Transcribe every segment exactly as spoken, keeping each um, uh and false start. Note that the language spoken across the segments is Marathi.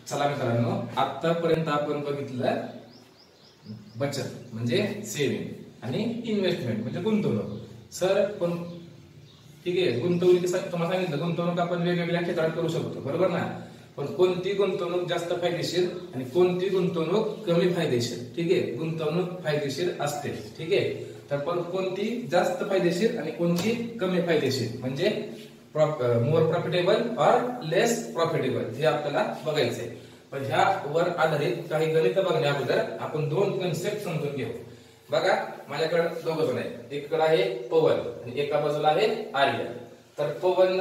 चला मित्रांनो, आतापर्यंत आपण बघितलं बचत म्हणजे सेविंग आणि इन्व्हेस्टमेंट म्हणजे गुंतवणूक। सर पण ठीक आहे, गुंतवणूक तुम्हाला सांगितलं गुंतवणूक आपण वेगवेगळ्या क्षेत्रात करू शकतो, बरोबर ना। पण कोणती गुंतवणूक जास्त फायदेशीर आणि कोणती गुंतवणूक कमी फायदेशीर, ठीक आहे। गुंतवणूक फायदेशीर असते, ठीक आहे। तर पण कोणती जास्त फायदेशीर आणि कोणती कमी फायदेशीर म्हणजे मोर प्रॉफिटेबल और लेस प्रॉफिटेबल हे आपल्याला बघायचंय। पण ह्यावर आधारित काही गणित बघण्या अगोदर आपण दोन कन्सेप्ट समजून घेऊ। बघा, माझ्याकडे दोघं जण आहेत, एकीकडे आहे पवन आणि एका बाजूला आहे आर्य। तर पवन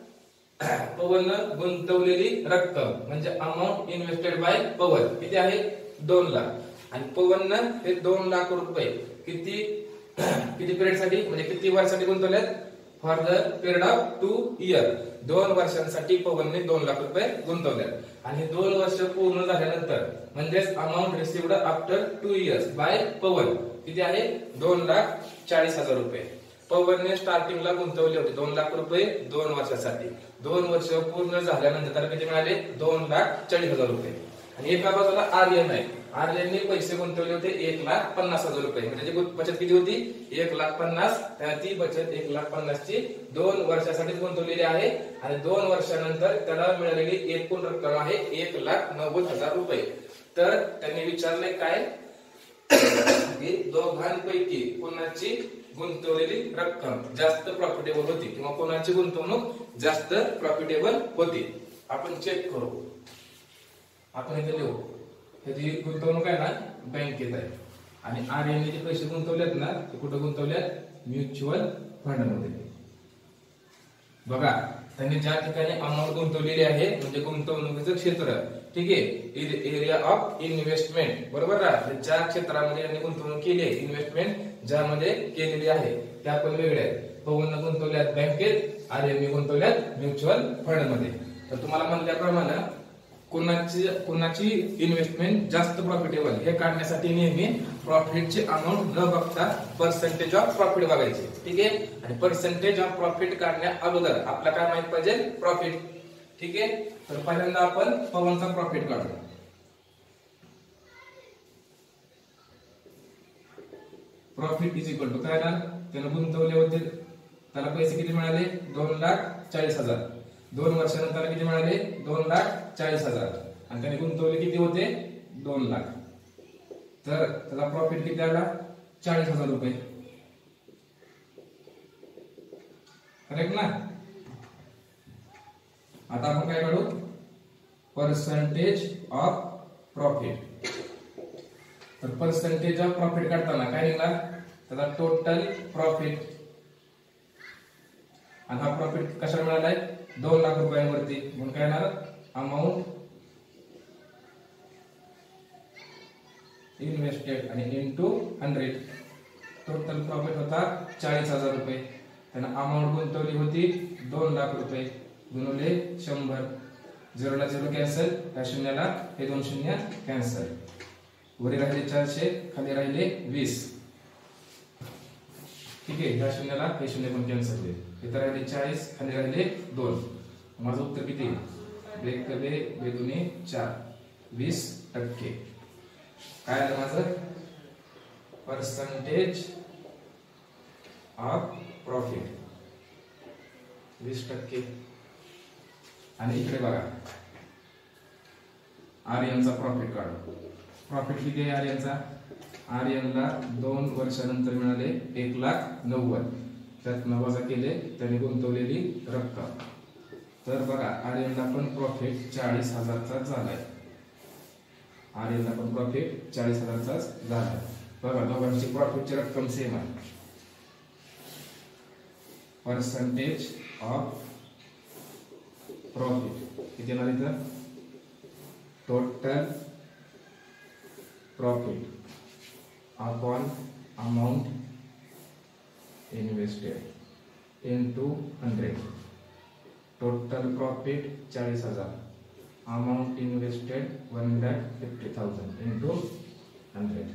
पवन गुंतवलेली रक्कम म्हणजे अमाऊंट इन्व्हेस्टेड बाय पवन किती आहे, दोन लाख। आणि पवन हे दोन लाख रुपये किती किती पिरियड साठी म्हणजे किती वर्षासाठी गुंतवलेत, for the period of two year, दोन वर्षांसाठी पवनने दोन लाख रुपये गुंतवले। आणि दोन वर्ष पूर्ण झाल्यानंतर म्हणजेच amount received after two years by Pawan किती आहे, दोन लाख चाळीस हजार रुपये। पवनने स्टार्टिंगला गुंतवले होते दोन लाख रुपये दोन वर्षासाठी, दोन वर्ष पूर्ण झाल्यानंतर त्याला किती मिळाले, दोन लाख चाळीस हजार रुपये। आणि एका बाजूला आर्यन आहे, आर्यनने पैसे गुंतवले होते एक लाख पन्नास हजार रुपये, म्हणजे बचत किती होती, एक लाख पन्नास। ती बचत एक लाख पन्नास ची दोन वर्षासाठी गुंतवलेली आहे आणि दोन वर्षानंतर त्याला मिळालेली एकूण रक्कम आहे एक लाख नव्वद हजार रुपये। तर त्यांनी विचारले काय की दोघांपैकी कोणाची गुंतवलेली रक्कम जास्त प्रॉफिटेबल होती किंवा कोणाची गुंतवणूक जास्त प्रॉफिटेबल होती। आपण चेक करू, आपण इथे लिहू, ह्याची गुंतवणूक आहे ना बँकेत आहे आणि आर्यनने जे पैसे गुंतवलेत ना ते कुठे गुंतवलेत, म्युच्युअल फंड मध्ये। बघा, त्यांनी ज्या ठिकाणी अमाऊंट गुंतवलेली आहे म्हणजे गुंतवणुकीचं क्षेत्र, ठीक आहे, एरिया ऑफ इन्व्हेस्टमेंट, बरोबर ना। ज्या क्षेत्रामध्ये यांनी गुंतवणूक केली आहे, इन्व्हेस्टमेंट ज्यामध्ये केलेली आहे त्या पण वेगळ्या आहेत। पवन गुंतवल्यात बँकेत, आर्यनने गुंतवल्यात म्युच्युअल फंड मध्ये। तर तुम्हाला म्हणल्याप्रमाणे कोणाची कोणाची इन्व्हेस्टमेंट जास्त प्रॉफिटेबल हे काढण्यासाठी नेहमी प्रॉफिटची अमाऊंट न बघता पर्सेंटेज ऑफ प्रॉफिट बघायचे, ठीक आहे। आणि पर्सेंटेज ऑफ प्रॉफिट काढण्या अगोदर आपल्याला काय माहित पाहिजे, प्रॉफिट, ठीक आहे। तर पहिल्यांदा आपण पवनचा प्रॉफिट काढू। प्रॉफिट इज इक्वल टू काय ना, त्याने गुंतवले होते, त्याला पैसे किती मिळाले, दोन लाख चाळीस हजार। दोन वर्षानंतर किती मिळाले, दोन लाख चाळीस हजार। आणि त्याने गुंतवले किती होते, दोन लाख। तर त्याला प्रॉफिट किती आला, चाळीस हजार रुपये, करेक्ट ना। आता आपण काय काढू, पर्सेंटेज ऑफ प्रॉफिट। तर पर्सेंटेज ऑफ प्रॉफिट काढताना काय निघाला, त्याचा टोटल प्रॉफिट। आणि हा प्रॉफिट कशाला मिळालाय, दोन लाख रुपयांवरती, म्हणून काय येणार, अमाऊंट इन्व्हेस्टेड आणि इंटू हंड्रेड। टोटल प्रॉफिट होता चाळीस हजार रुपये, त्यानं अमाऊंट गुंतवली होती दोन लाख रुपये, गुणवले शंभर, झिरोला झिरो कॅन्सल, ह्या शून्याला हे दोन शून्य कॅन्सल, वरी राहिले चारशे, खाली राहिले वीस, ठीक आहे। ह्या शून्याला हे शून्य पण कॅन्सल होईल, इथं राहिले चाळीस, खाली राहिले दोन। माझं उत्तर किती, बेक बे बेदुनी चार, वीस टक्के। काय आलं माझं, पर्सेंटेज ऑफ प्रॉफिट वीस टक्के। आणि इकडे बघा, आर्यनचा प्रॉफिट काढू। प्रॉफिट किती आहे आर्यनचा, आर्यनला दोन वर्षानंतर मिळाले एक लाख नव्वद, त्यात नवाजा केले त्याने गुंतवलेली रक्कम। तर बघा, आर्यनला पण प्रॉफिट चाळीस हजारचा झालाय, आर्यनला पण प्रॉफिट चाळीस हजारचाच झालाय। बघा, दोघांची प्रॉफिटची रक्कम सेम आहे। पर्सेंटेज ऑफ प्रॉफिट किती येणार इथं, total profit upon amount invested into hundred. Total profit चाळीस हजार, amount invested one lakh fifty thousand into hundred,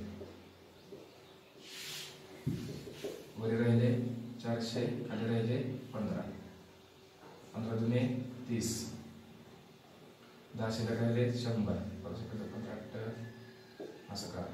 वरी राहिले चारशे, खाली राहिले पंधरा, पंधरा जुने तीस, दहा शिल्लक राहिले शंभर कॉन्ट्रॅक्ट असं करा.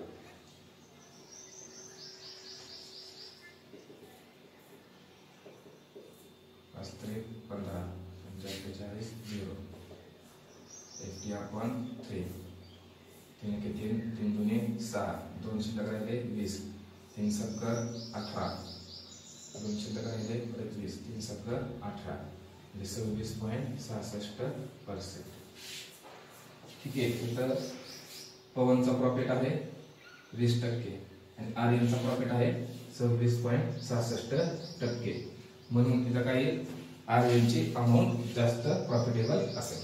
पाच त्रिक पंधरा पंचेचाळीस झिरो एटी आपण थ्री तीन के तीन तीन दुने सहा दोन शिल्लक राहिले वीस तीन सत्तर अठरा दोन शिल्लक राहिले परत वीस तीन सत्तर अठरा म्हणजे सव्वीस पॉईंट सहासष्ट पर्सेंट. ठीक आहे. इथं पवनचा प्रॉफिट आहे वीस टक्के आणि आर्यनचा प्रॉफिट आहे सव्वीस पॉईंट सहासष्ट टक्के. म्हणून तिथं काही आर्यनची अमाऊंट जास्त प्रॉफिटेबल असेल.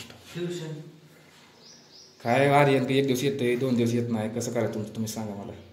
काय आर्यन एक दिवस येतंय दोन दिवस येत नाही कसं करायचं तुम्ही सांगा मला.